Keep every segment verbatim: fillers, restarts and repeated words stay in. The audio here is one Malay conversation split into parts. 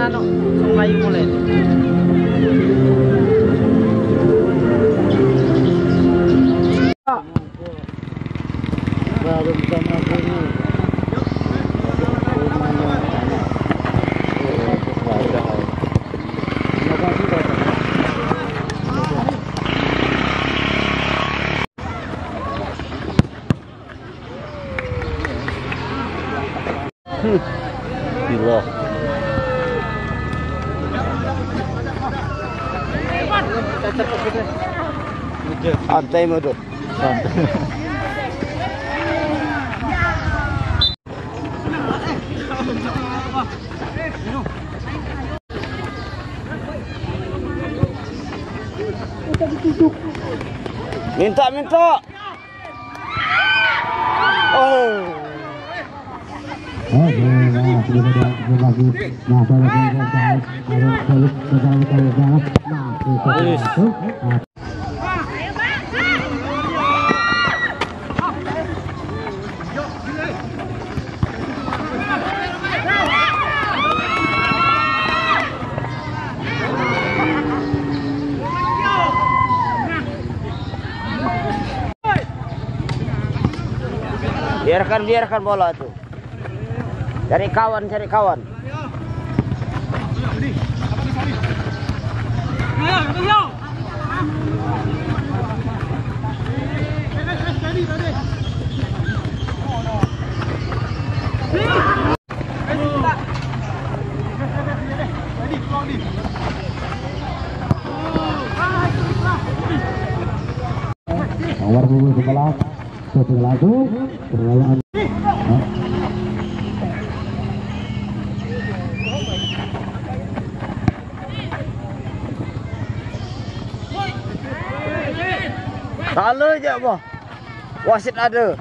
ano, Sungai Mulet. Baru bersama sini. Gila. Santai mo tu. Santai. Minta minta. Oh. Oh, nah, sudah dah lagi. Nah, kalau kita cari, ada kalau kita cari jalan, nah, itu. Biarkan biarkan bola itu. Cari kawan, cari kawan. Awar dulu sebelah, sebelah itu perlawanan. Kalau je boh. Wasit ada.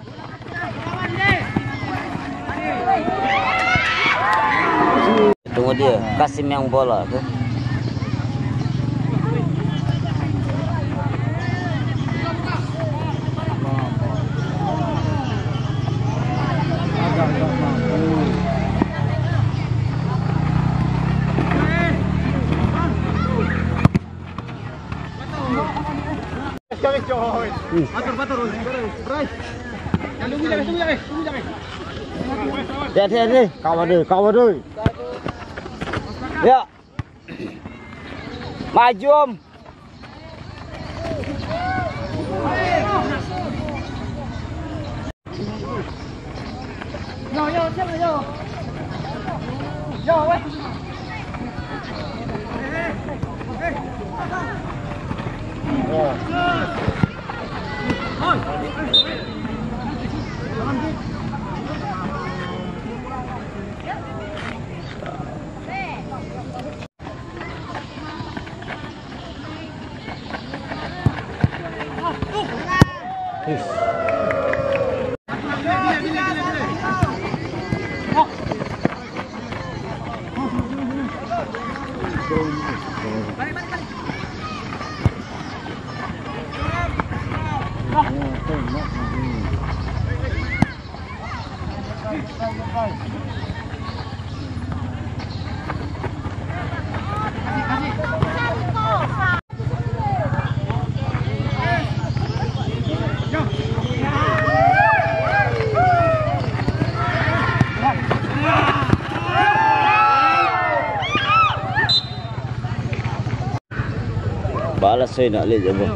Tunggu dia, Kasim yang bola tu. Batur batur. Bray. Jangan tunggu jangan tunggu jangan. Tunggu jangan. Dia dia dia, kawan dia, kawan dia. Ya. Maju om. Yo yo, siapa yo? Yo, weh. Oh. Balas saya nak lihat je boh.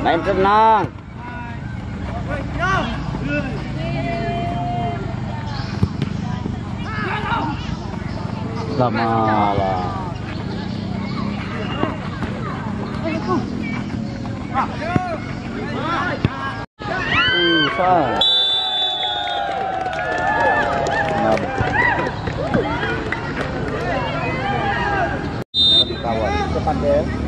Main tenang. Lama lah. Uh, sah. Kawan, cepat deh.